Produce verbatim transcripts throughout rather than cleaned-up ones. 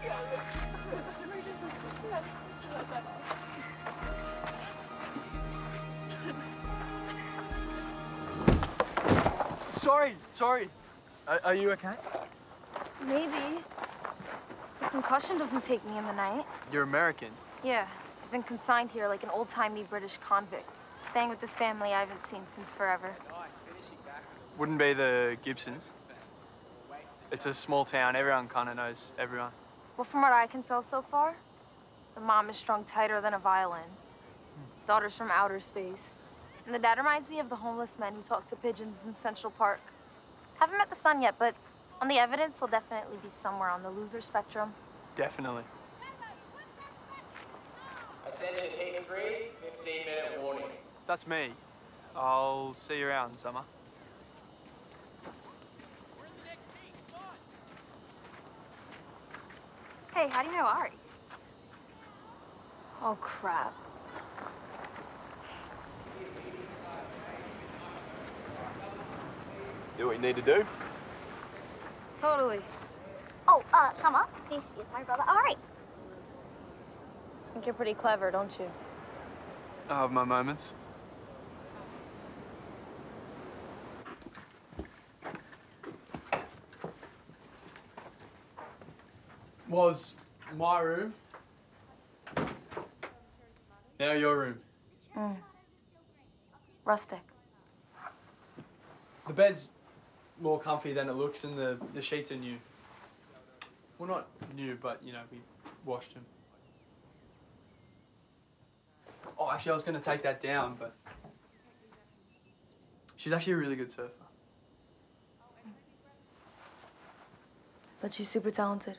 Sorry, sorry. Are, are you okay? Maybe. The concussion doesn't take me in the night. You're American. Yeah, I've been consigned here like an old-timey British convict. Staying with this family I haven't seen since forever. Wouldn't be the Gibsons. It's a small town. Everyone kind of knows everyone. Well, from what I can tell so far, the mom is strung tighter than a violin. Daughter's from outer space. And the dad reminds me of the homeless men who talk to pigeons in Central Park. Haven't met the son yet, but on the evidence, he'll definitely be somewhere on the loser spectrum. Definitely. Attention heat three, fifteen minute warning. That's me. I'll see you around, Summer. Hey, how do you know Ari? Oh, crap. Do what you need to do. Totally. Oh, uh, Summer, this is my brother Ari. I think you're pretty clever, don't you? I have my moments. Was my room. Now your room. Mm. Rustic. The bed's more comfy than it looks, and the, the sheets are new. Well, not new, but, you know, we washed them. Oh, actually, I was going to take that down, but she's actually a really good surfer. But she's super talented.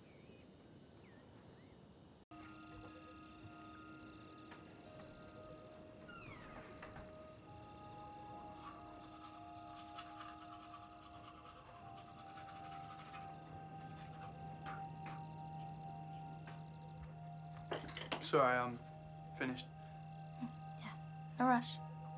Sorry, I'm finished. Yeah, no rush.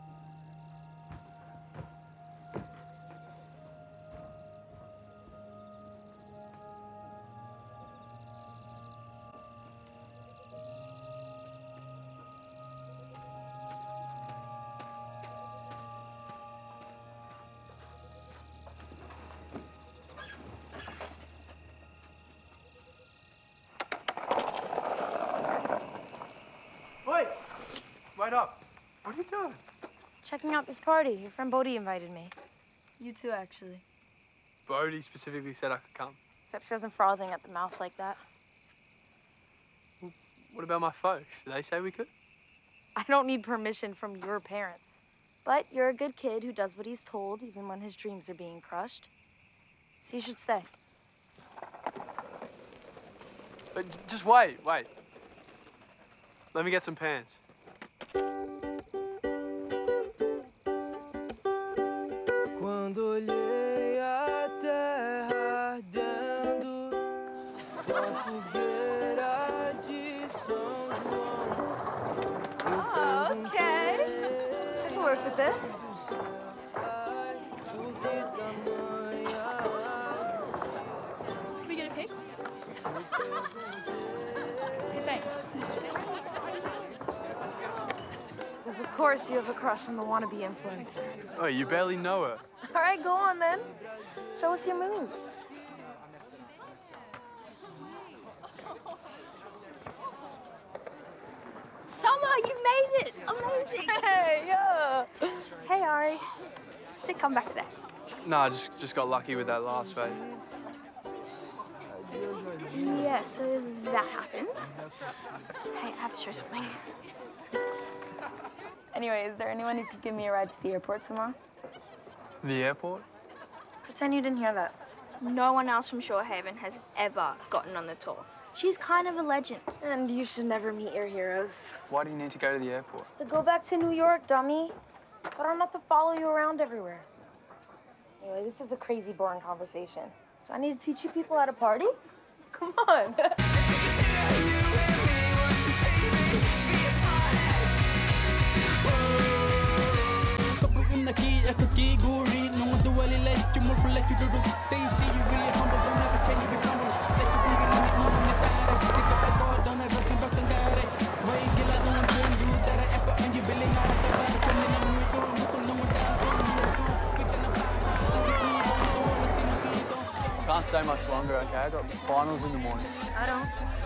Wait up. What are you doing? Checking out this party. Your friend Bodhi invited me. You too, actually. Bodhi specifically said I could come. Except she wasn't frothing at the mouth like that. Well, what about my folks? Did they say we could? I don't need permission from your parents. But you're a good kid who does what he's told, even when his dreams are being crushed. So you should stay. But just wait, wait. Let me get some pants. Quando olhei a terra ardendo com a fogueira de São João. Oh, okay. I can work with this. Can we get a pic? Thanks. Because of course you have a crush on the wannabe influencer. Oh, you barely know her. All right, go on then. Show us your moves. Summer, you made it! Amazing! Hey, yeah. Hey, Ari. Sick comeback today. Nah, just just got lucky with that last fade. Yeah, so that happened. Hey, I have to show something. Anyway, is there anyone who could give me a ride to the airport tomorrow? The airport? Pretend you didn't hear that. No one else from Shorehaven has ever gotten on the tour. She's kind of a legend. And you should never meet your heroes. Why do you need to go to the airport? To go back to New York, dummy. So I don't have to follow you around everywhere. Anyway, this is a crazy, boring conversation. Do I need to teach you people how to party? Come on. Aqui é que guri não do ali let you move let you do they see you really humble don't ever change you become let you bring it longer, okay? I got finals in the morning. I don't.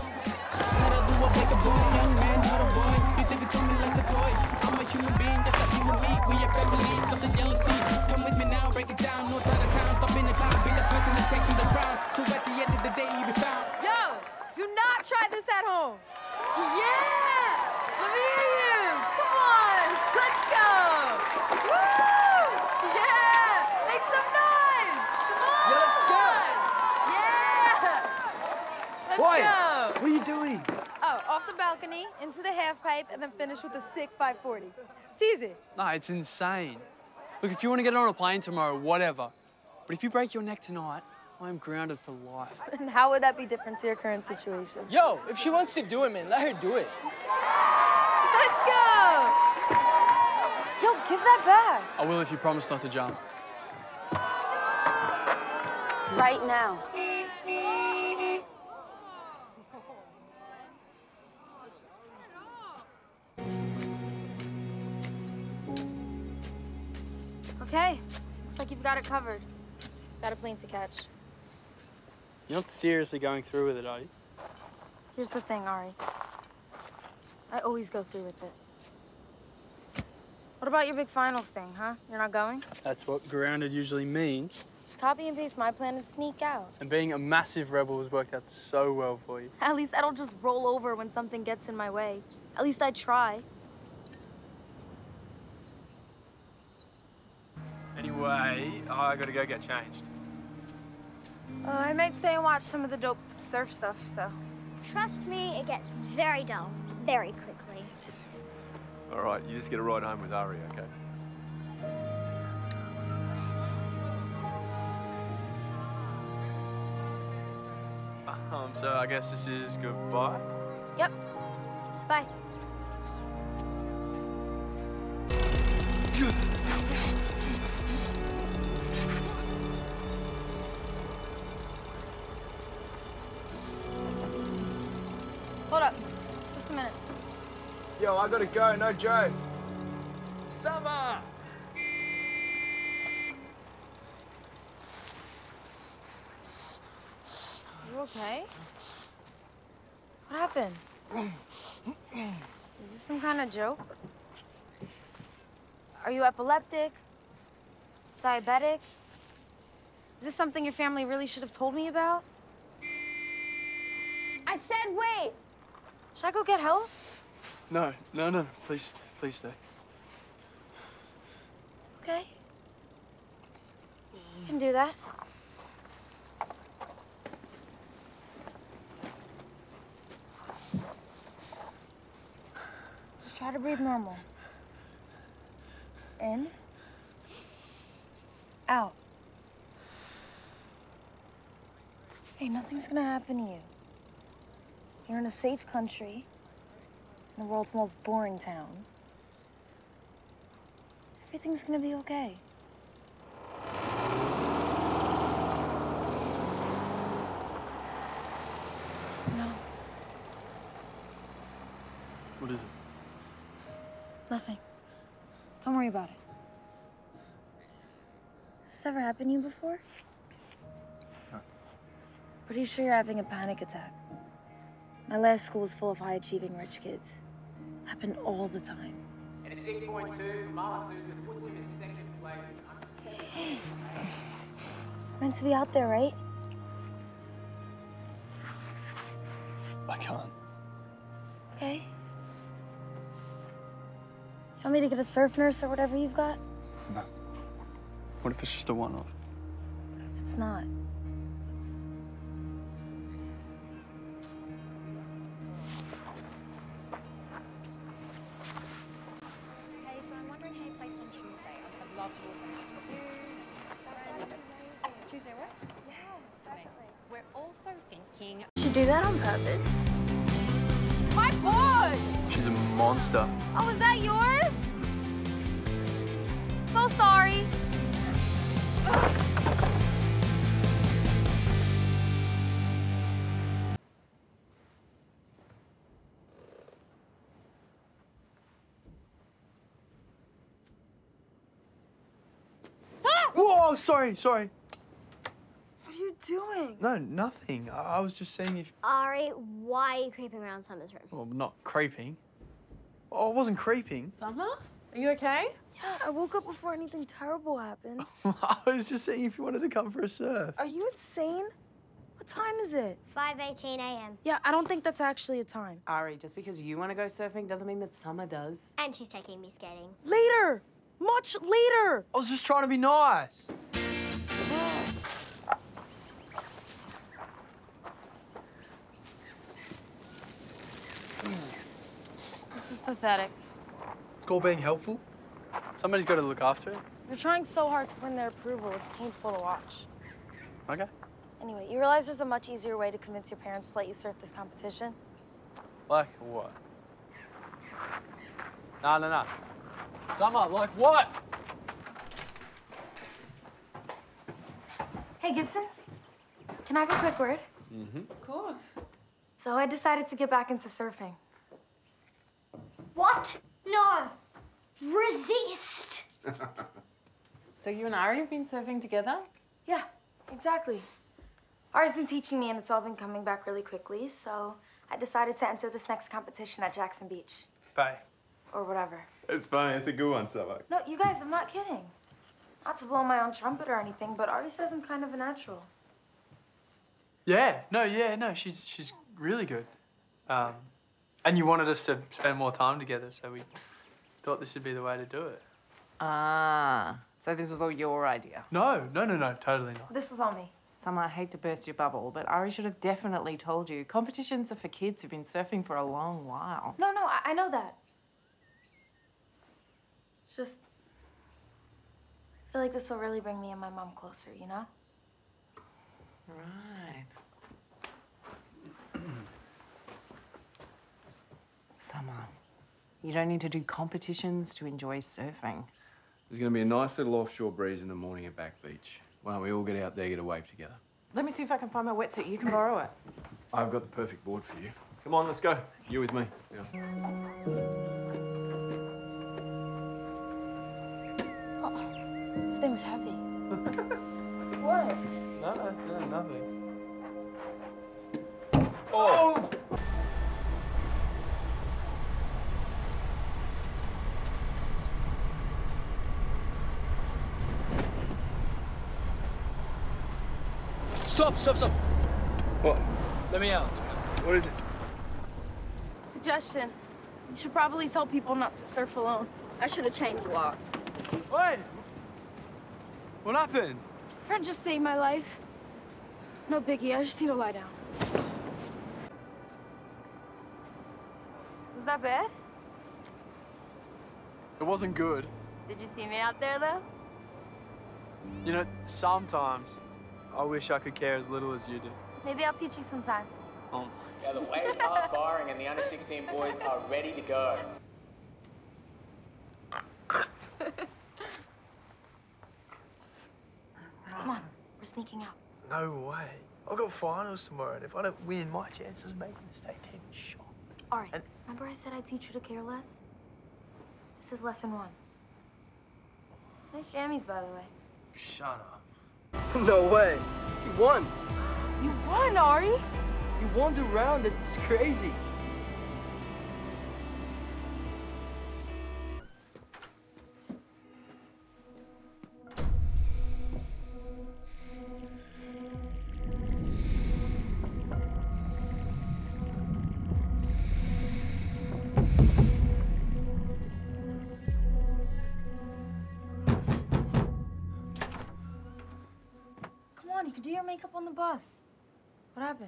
Yo, do not try this at home. Yeah! Let me hear you. Come on, let's go. Woo! Yeah! Make some noise. Come on. Yeah, let's go. Yeah! Let's Why? go. What are you doing? Oh, off the balcony, into the half pipe, and then finish with a sick five forty. It's easy. No, it's insane. Look, if you want to get on a plane tomorrow, whatever. But if you break your neck tonight, I'm grounded for life. And how would that be different to your current situation? Yo, if she wants to do it, man, let her do it. Let's go. Yo, give that back. I will if you promise not to jump. Right now. Okay, looks like you've got it covered. Got a plane to catch. You're not seriously going through with it, are you? Here's the thing, Ari. I always go through with it. What about your big finals thing, huh? You're not going? That's what grounded usually means. Just copy and paste my plan and sneak out. And being a massive rebel has worked out so well for you. At least I don't just roll over when something gets in my way. At least I try. Anyway, I gotta go get changed. Uh, I might stay and watch some of the dope surf stuff, so. Trust me, it gets very dull very quickly. All right, you just get a ride home with Ari, okay? Um, so I guess this is goodbye. Yep. Bye. Hold up. Just a minute. Yo, I gotta go, no joke. Summer! You okay? What happened? Is this some kind of joke? Are you epileptic? Diabetic? Is this something your family really should have told me about? I said wait! Should I go get help? No, no, no, please, please stay. Okay. You can do that. Just try to breathe normal. In. Out. Hey, nothing's gonna happen to you. You're in a safe country, in the world's most boring town. Everything's gonna be okay. No, What is it? nothing. Don't worry about it. Has this ever happened to you before? No. Pretty sure you're having a panic attack. My last school was full of high-achieving rich kids. Happened all the time. In a six point two, Marlon Sousa puts him in second place. Meant to be out there, right? I can't. Okay. Do you want me to get a surf nurse or whatever you've got? No. What if it's just a one-off? If it's not. Hey, so I'm wondering how you placed on Tuesday. I'd love to do a friendship with you. That's it. Tuesday works? Yeah, exactly. We're also thinking. Did you do that on purpose? My board! She's a monster. Oh, is that yours? So sorry. Whoa, sorry, sorry. What are you doing? No, nothing. I, I was just seeing if... Ari, why are you creeping around Summer's room? Well, not creeping. Oh, I wasn't creeping. Summer? Are you okay? Yeah, I woke up before anything terrible happened. I was just seeing if you wanted to come for a surf. Are you insane? What time is it? five eighteen a m Yeah, I don't think that's actually a time. Ari, just because you want to go surfing doesn't mean that Summer does. And she's taking me skating. Later! Much later! I was just trying to be nice. This is pathetic. It's called being helpful. Somebody's got to look after it. You're trying so hard to win their approval, it's painful to watch. Okay. Anyway, you realize there's a much easier way to convince your parents to let you surf this competition? Like what? No, no, no. Summer, like what? Hey, Gibsons. Can I have a quick word? Mm-hmm. Of course. So I decided to get back into surfing. What? No. Resist. So you and Ari have been surfing together? Yeah, exactly. Ari's been teaching me and it's all been coming back really quickly, so I decided to enter this next competition at Jackson Beach. Bye. Or whatever. It's funny. It's a good one, Summer. No, you guys, I'm not kidding. Not to blow my own trumpet or anything, but Ari says I'm kind of a natural. Yeah, no, yeah, no, she's she's really good. Um, and you wanted us to spend more time together, so we thought this would be the way to do it. Ah, so this was all your idea. No, no, no, no, totally not. This was all me. Summer, I hate to burst your bubble, but Ari should have definitely told you. Competitions are for kids who've been surfing for a long while. No, no, I, I know that. It's just... I feel like this will really bring me and my mom closer, you know? Right. Summer, you don't need to do competitions to enjoy surfing. There's going to be a nice little offshore breeze in the morning at Back Beach. Why don't we all get out there, get a wave together? Let me see if I can find my wetsuit. You can borrow it. I've got the perfect board for you. Come on, let's go. You with me. Yeah. Oh, this thing's heavy. What? No, no, no, nothing. Oh! Stop, stop, stop. What? Let me out. What is it? Suggestion. You should probably tell people not to surf alone. I should have chained you out. Wait! What happened? Friend just saved my life. No biggie, I just need to lie down. Was that bad? It wasn't good. Did you see me out there, though? You know, sometimes I wish I could care as little as you do. Maybe I'll teach you sometime. Oh. Yeah, the waves are firing and the under sixteen boys are ready to go. Come on, we're sneaking out. No way. I've got finals tomorrow, and if I don't win, my chances of making the state team is shot. All right, And- remember I said I'd teach you to care less? This is lesson one. Nice jammies, by the way. Shut up. No way. You won. You won, Ari! You won the round. That's crazy. Come on, you could do your makeup on the bus. What happened?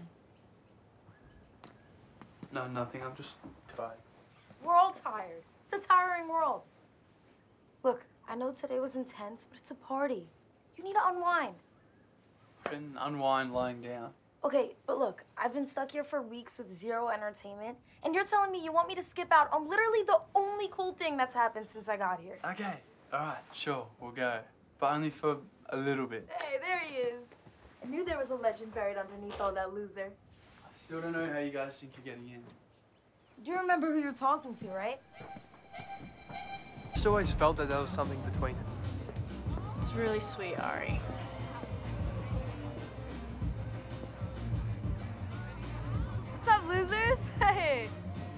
No, nothing. I'm just tired. We're all tired. It's a tiring world. Look, I know today was intense, but it's a party. You need to unwind. Can unwind lying down. Okay, but look, I've been stuck here for weeks with zero entertainment, and you're telling me you want me to skip out on literally the only cool thing that's happened since I got here. Okay. All right. Sure. We'll go, but only for a little bit. Hey, there he is. I knew there was a legend buried underneath all that loser. I still don't know how you guys think you're getting in. Do you remember who you're talking to, right? Just always felt that there was something between us. It's really sweet, Ari. Hey!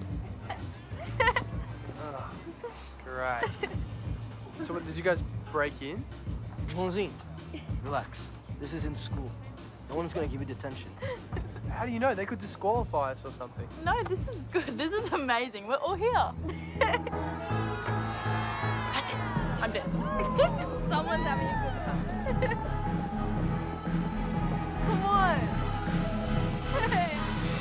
Oh, great. So what, did you guys break in? Limousine, relax. This isn't school. No one's gonna give you detention. How do you know? They could disqualify us or something. No, this is good. This is amazing. We're all here. That's it. I'm dancing. Someone's having a good time. Come on. Hey.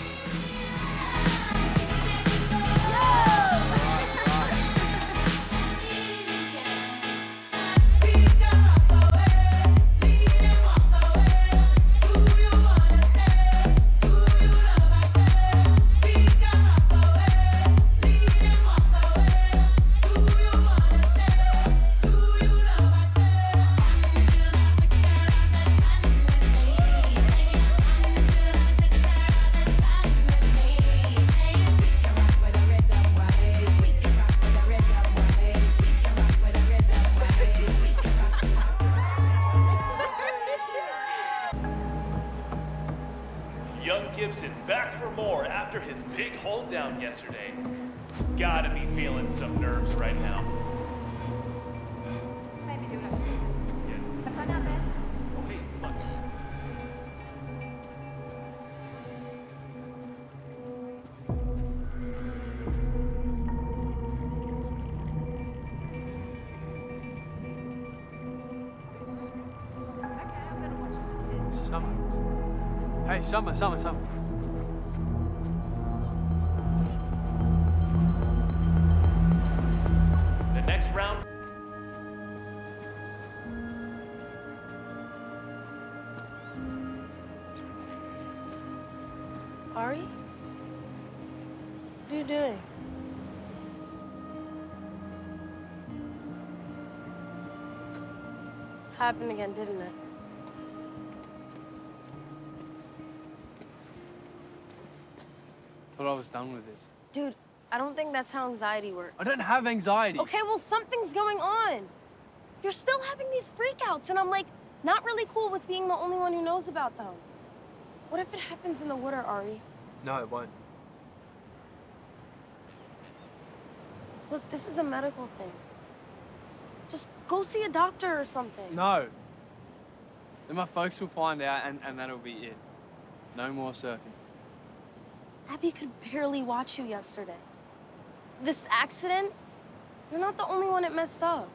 Young Gibson back for more after his big hold down yesterday. Gotta be feeling some nerves right now. Maybe do it. Yeah. The phone out there. Oh, hey, look. Summer. Hey, Summer, Summer, Summer. The next round. Ari? What are you doing? Happened again, didn't it? Thought I was done with this. Dude, I don't think that's how anxiety works. I don't have anxiety. Okay, well, something's going on. You're still having these freakouts, and I'm like, not really cool with being the only one who knows about them. What if it happens in the water, Ari? No, it won't. Look, this is a medical thing. Just go see a doctor or something. No. Then my folks will find out, and, and that'll be it. No more surfing. Abby could barely watch you yesterday. This accident, you're not the only one it messed up.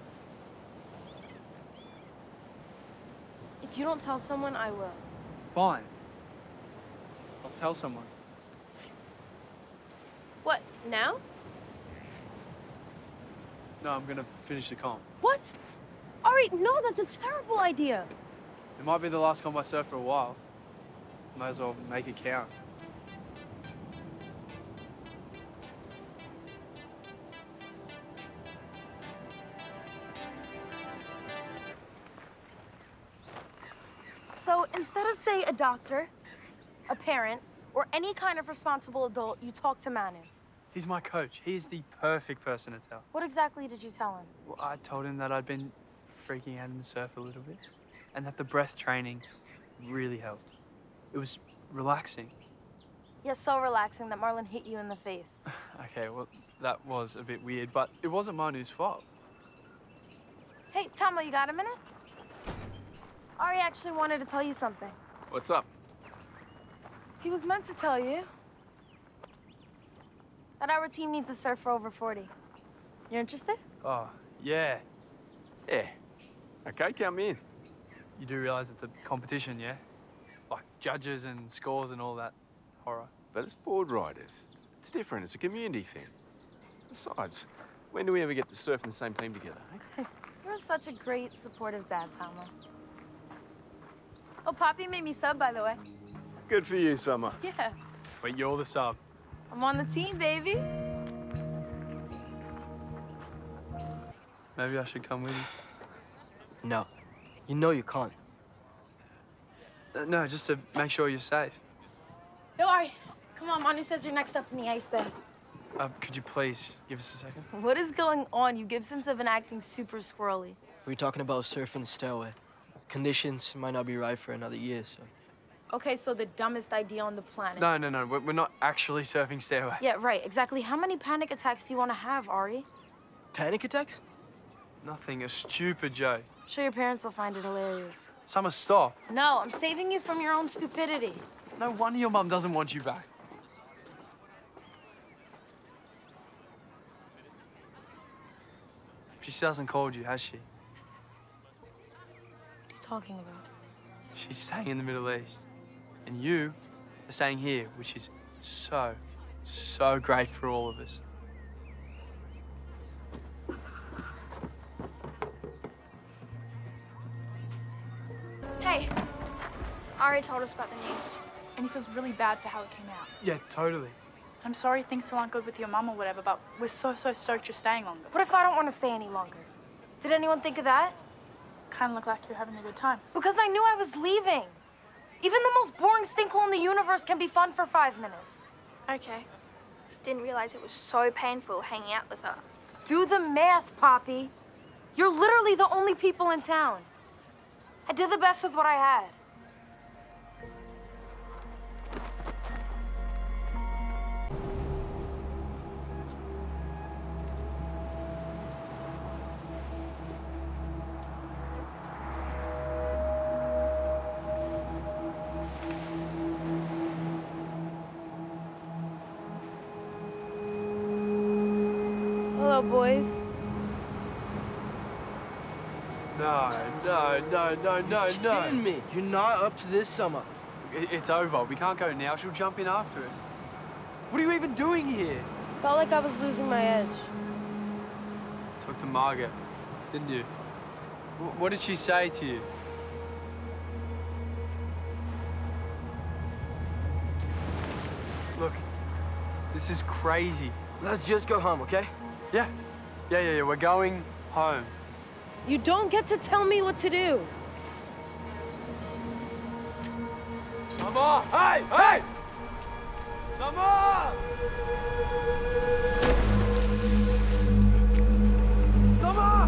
If you don't tell someone, I will. Fine. I'll tell someone. What, now? No, I'm gonna finish the comp. What? Ari, no, that's a terrible idea. It might be the last comp I surf for a while. Might as well make it count. So instead of, say, a doctor, a parent, or any kind of responsible adult, you talk to Manu. He's my coach. He's the perfect person to tell. What exactly did you tell him? Well, I told him that I'd been freaking out in the surf a little bit, and that the breath training really helped. It was relaxing. Yeah, so relaxing that Marlon hit you in the face. Okay, well, that was a bit weird, but it wasn't Manu's fault. Hey, Tama, you got a minute? Ari actually wanted to tell you something. What's up? He was meant to tell you that our team needs a surfer over forty. You're interested? Oh, yeah. Yeah. Okay, count me in. You do realize it's a competition, yeah? Like judges and scores and all that horror. But it's board riders. It's different. It's a community thing. Besides, when do we ever get to surf in the same team together? Eh? You're such a great, supportive dad, Tama. Oh, Poppy made me sub, by the way. Good for you, Summer. Yeah. But you're the sub. I'm on the team, baby. Maybe I should come with you. No. You know you can't. Uh, no, just to make sure you're safe. Yo, Ari, come on. Manu says you're next up in the ice bath. Uh, could you please give us a second? What is going on? You Gibsons have been acting super squirrely. We're talking about surfing stairway. Conditions might not be right for another year, so. Okay, so the dumbest idea on the planet. No, no, no. We're, we're not actually surfing Stairway. Yeah, right. Exactly. How many panic attacks do you want to have, Ari? Panic attacks? Nothing. A stupid joke. I'm sure your parents will find it hilarious. Summer, stop. No, I'm saving you from your own stupidity. No wonder your mum doesn't want you back. She still hasn't called you, has she? What are you talking about? She's staying in the Middle East. And you are staying here, which is so, so great for all of us. Hey, Ari told us about the news. And he feels really bad for how it came out. Yeah, totally. I'm sorry things still aren't good with your mum or whatever, but we're so, so stoked you're staying longer. What if I don't want to stay any longer? Did anyone think of that? Kind of look like you're having a good time. Because I knew I was leaving. Even the most boring stinkhole in the universe can be fun for five minutes. Okay. Didn't realize it was so painful hanging out with us. Do the math, Poppy. You're literally the only people in town. I did the best with what I had. Hello, boys. No, no, no, no, no, You're no. kidding me. You're not up to this, Summer. It, it's over. We can't go now. She'll jump in after us. What are you even doing here? Felt like I was losing my edge. Talked to Margaret, didn't you? W what did she say to you? Look, this is crazy. Let's just go home, okay? Yeah, yeah, yeah, yeah. We're going home. You don't get to tell me what to do. Summer! Hey! Hey! Summer! Summer!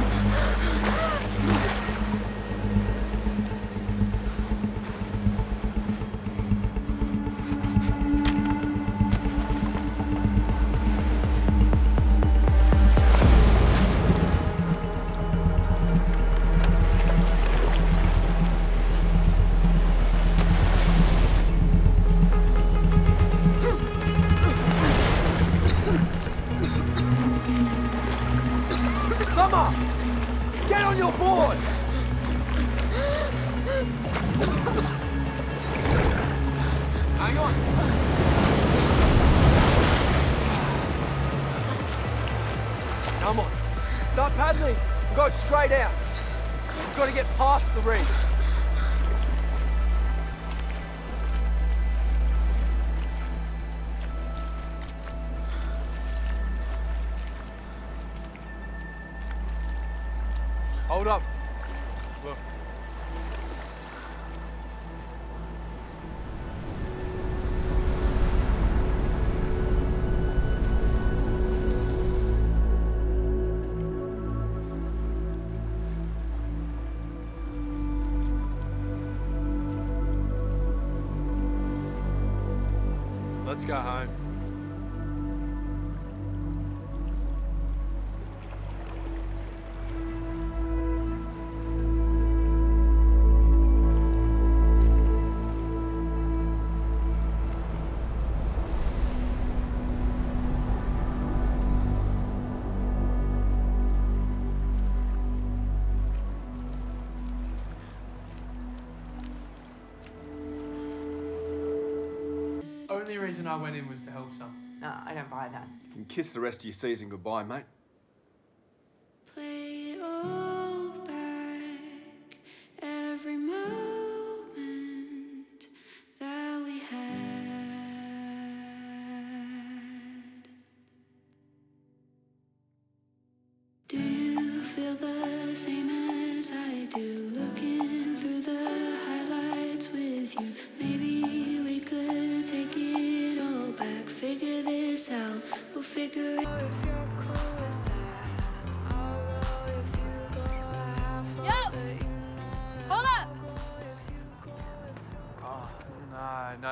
Summer! Get on your board! Hang on. Come on. Start paddling. Go straight out. We've got to get past the reef. Hold up. Look. Let's go home. Only reason I went in was to help some. No, I don't buy that. You can kiss the rest of your season goodbye, mate. Play it all back, every moment that we had. Do you feel the same as I do? Looking through the highlights with you. Maybe we could take it all back, figure this out. We'll figure it out if you're cool with that. I'll go if you go.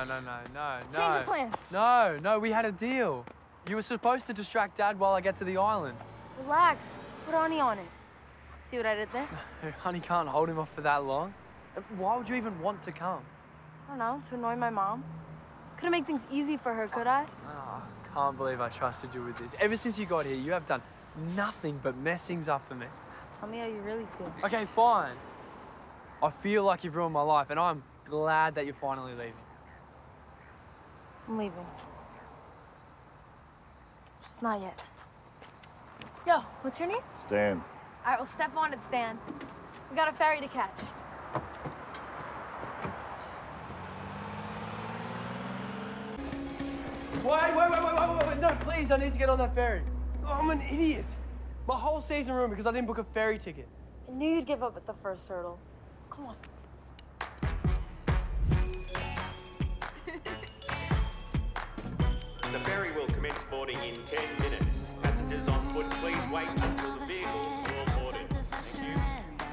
no, no, no, no. Change of plans. No, no, we had a deal. You were supposed to distract Dad while I get to the island. Relax. Put honey on it. See what I did there? Honey can't hold him off for that long. Why would you even want to come? I don't know, to annoy my mom. Couldn't make things easy for her, could I? Oh, I can't believe I trusted you with this. Ever since you got here, you have done nothing but mess things up for me. Tell me how you really feel. Okay, fine. I feel like you've ruined my life, and I'm glad that you're finally leaving. I'm leaving. Just not yet. Yo, what's your name? Stan. All right, well, step on it, Stan. We got a ferry to catch. Wait, wait, wait, wait, wait, wait, wait, no, please, I need to get on that ferry. Oh, I'm an idiot. My whole season ruined because I didn't book a ferry ticket. I knew you'd give up at the first hurdle. Come on. The ferry will commence boarding in ten minutes. Passengers on foot, please wait until the vehicles are all boarded. Thank you.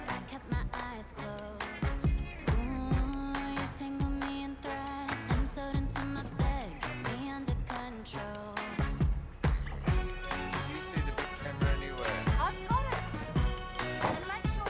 Did you see the big camera anywhere? I've got it. I might show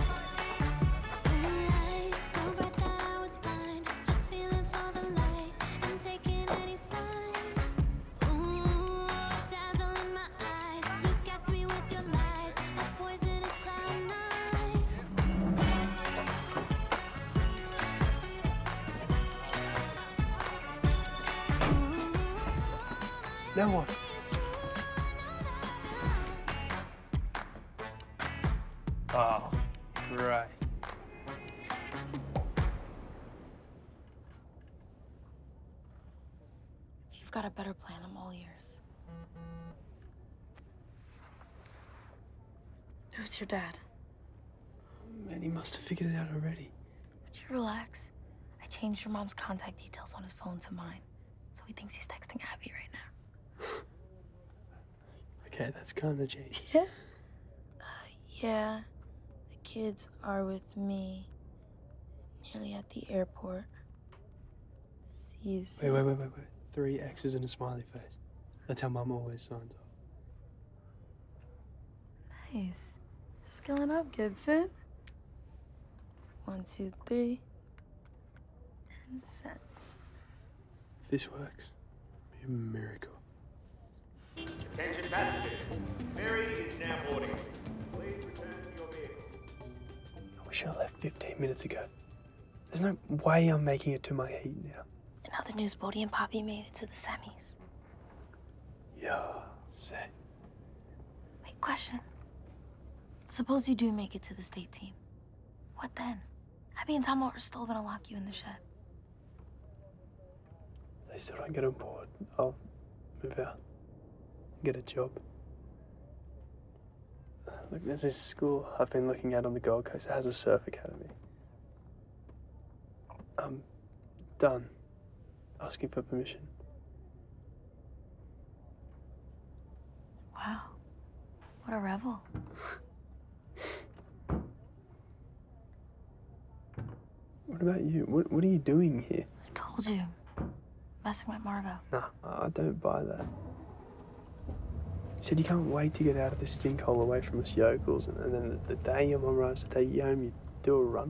Now what? Oh, great. If you've got a better plan, I'm all ears. Who's your dad? Man, he must have figured it out already. Would you relax? I changed your mom's contact details on his phone to mine, so he thinks he's texting Abby right now. Okay, that's kind of genius. Yeah? Uh, yeah. The kids are with me. Nearly at the airport. See you soon. Wait, wait, wait, wait, wait. Three X's and a smiley face. That's how Mum always signs off. Nice. Skilling up, Gibson. One, two, three. And send. If this works, it'll be a miracle. Attention passengers. Ferry is now boarding. Please return to your vehicles. We should have left fifteen minutes ago. There's no way I'm making it to my heat now. And now the news Bodie and Poppy made it to the semis. Yeah, say. Wait, question. Suppose you do make it to the state team. What then? Abby and Tom are still gonna lock you in the shed. They still don't get on board. I'll move out. Get a job. Look, there's this school I've been looking at on the Gold Coast that has a surf academy. I'm done asking for permission. Wow. What a rebel. What about you? What, what are you doing here? I told you. Messing with Margot. Nah, I don't buy that. You said you can't wait to get out of this stink hole away from us yokels, and, and then the, the day your mum arrives to take you home, you do a runner?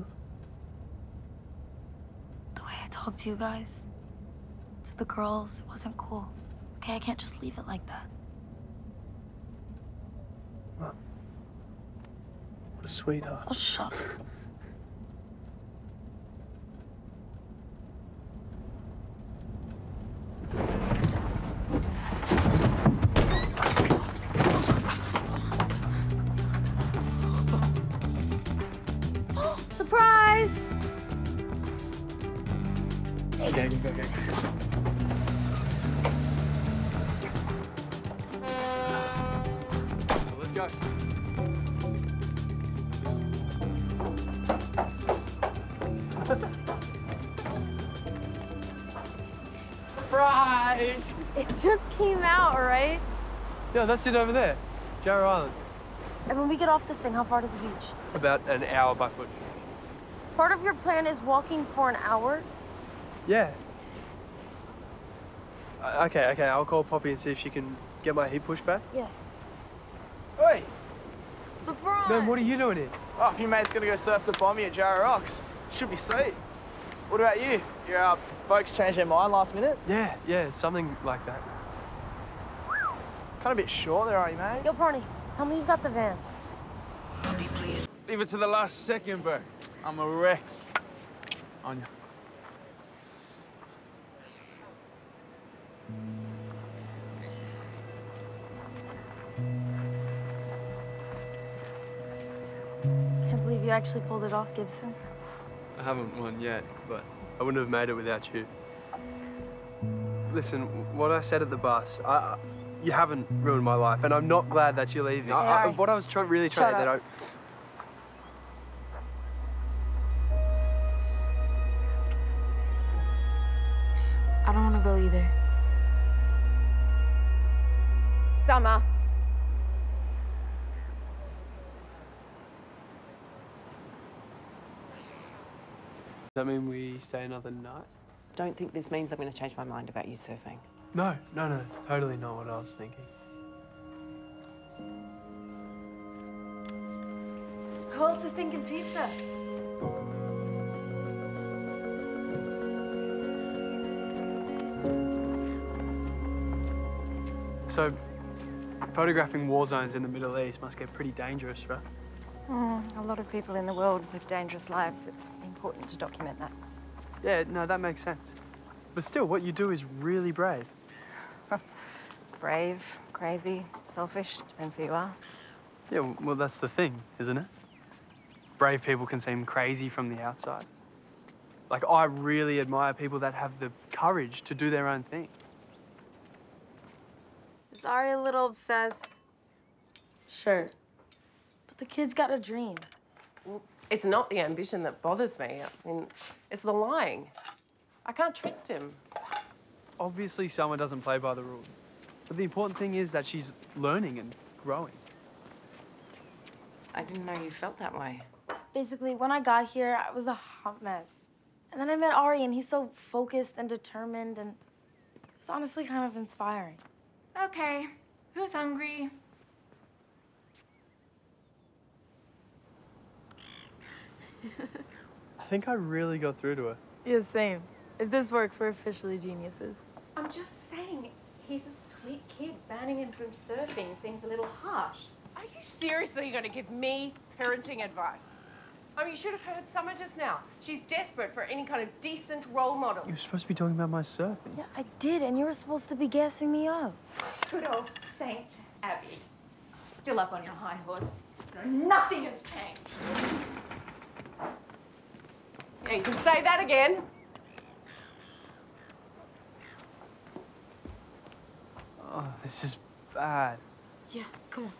The way I talked to you guys, to the girls, it wasn't cool. Okay, I can't just leave it like that. Well, what a sweetheart. Oh, shut up. Surprise! Okay, okay, okay, okay. Let's go. Surprise! It just came out, right? Yeah, that's it over there. Jarrow Island. And when we get off this thing, how far to the beach? About an hour by foot. Part of your plan is walking for an hour? Yeah. Uh, okay, okay, I'll call Poppy and see if she can get my heat pushed back. Yeah. Hey! LeBron! Man, what are you doing here? Oh, if your mate's gonna go surf the bomby at Jarrah Rocks, should be sweet. What about you? Your uh, folks changed their mind last minute? Yeah, yeah, something like that. Kind of a bit short there, are you, mate? Yo, Barney, tell me you got the van. Leave it to the last second, bro. I'm a wreck. On you. Can't believe you actually pulled it off, Gibson. I haven't won yet, but I wouldn't have made it without you. Listen, what I said at the bus, I, I, you haven't ruined my life, and I'm not glad that you're leaving. I, I, what I was try, really trying Shut to up. that I don't want to go either. Summer. Does that mean we stay another night? Don't think this means I'm going to change my mind about you surfing. No, no, no, totally not what I was thinking. Who else is thinking pizza? So, photographing war zones in the Middle East must get pretty dangerous, right? Mm, a lot of people in the world live dangerous lives. It's important to document that. Yeah, no, that makes sense. But still, what you do is really brave. Brave, crazy, selfish, depends who you ask. Yeah, well, that's the thing, isn't it? Brave people can seem crazy from the outside. Like, I really admire people that have the courage to do their own thing. Is Ari a little obsessed? Sure. But the kid's got a dream. Well, it's not the ambition that bothers me. I mean, it's the lying. I can't trust him. Obviously, someone doesn't play by the rules. But the important thing is that she's learning and growing. I didn't know you felt that way. Basically, when I got here, I was a hot mess. And then I met Ari, and he's so focused and determined, and it's honestly kind of inspiring. Okay, who's hungry? I think I really got through to her. Yeah, same. If this works, we're officially geniuses. I'm just saying, he's a sweet kid. Banning him from surfing seems a little harsh. Are you seriously going to give me parenting advice? I mean, you should have heard Summer just now. She's desperate for any kind of decent role model. You were supposed to be talking about my surfing. Yeah, I did, and you were supposed to be gassing me up. Good old Saint Abby. Still up on your high horse. Nothing has changed. Yeah, you can say that again. Oh, this is bad. Yeah, come on.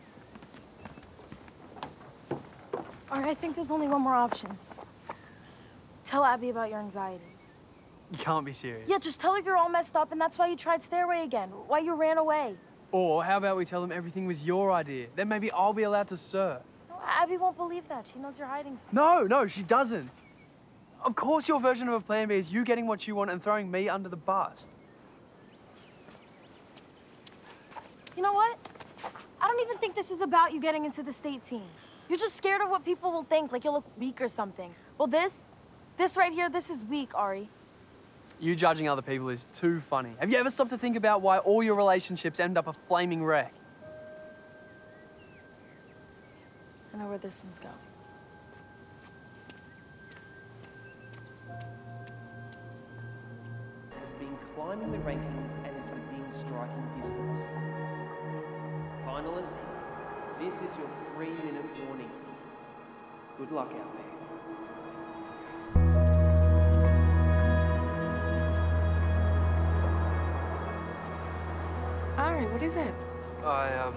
All right, I think there's only one more option. Tell Abby about your anxiety. You can't be serious. Yeah, just tell her you're all messed up and that's why you tried Stairway again, why you ran away. Or how about we tell them everything was your idea? Then maybe I'll be allowed to surf. No, Abby won't believe that. She knows you're hiding something. No, no, she doesn't. Of course your version of a plan B is you getting what you want and throwing me under the bus. You know what? I don't even think this is about you getting into the state team. You're just scared of what people will think, like you'll look weak or something. Well, this, this right here, this is weak, Ari. You judging other people is too funny. Have you ever stopped to think about why all your relationships end up a flaming wreck? I know where this one's going. Has been climbing the rankings and is within striking distance. Finalists, this is your three-minute warning. Good luck out there. Ari, what is it? I, um...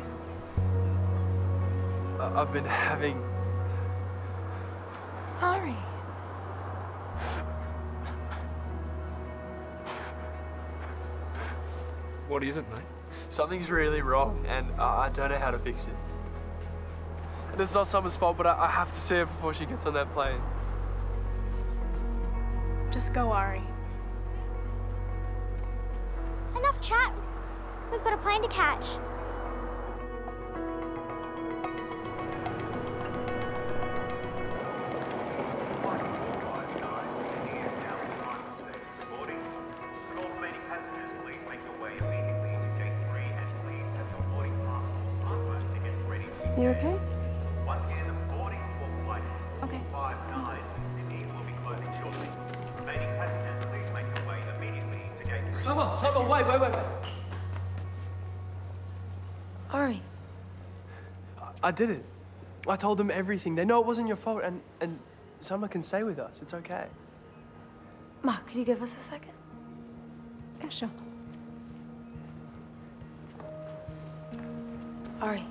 I- I've been having... Ari. What is it, mate? Something's really wrong, and I I don't know how to fix it. And it's not Summer's fault, but I, I have to see her before she gets on that plane. Just go, Ari. We've got a plane to catch. You okay? Okay. Summer, Summer, wait, wait, wait, wait. Ari. I, I did it. I told them everything. They know it wasn't your fault, and, and Summer can stay with us. It's okay. Ma, could you give us a second? Yeah, sure. Ari.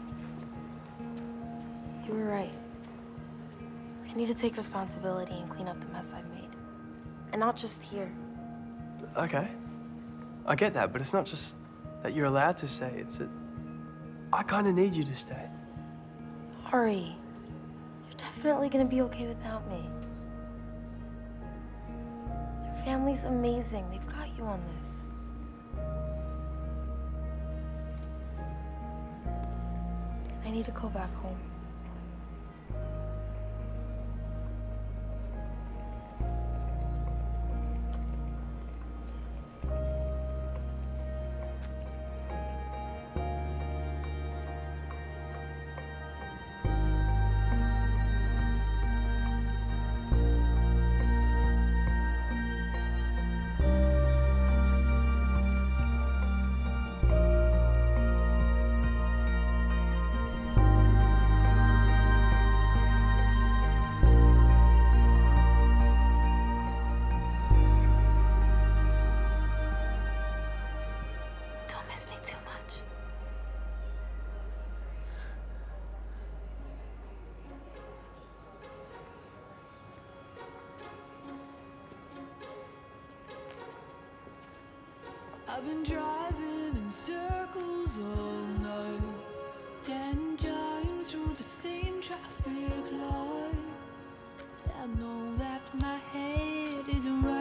You were right. I need to take responsibility and clean up the mess I've made. And not just here. Okay. I get that, but it's not just that you're allowed to stay. It's that I kind of need you to stay. Ari, you're definitely gonna be okay without me. Your family's amazing. They've got you on this. I need to go back home. Don't miss me too much. I've been driving in circles all night, ten times through the same traffic light. I know that my head isn't right.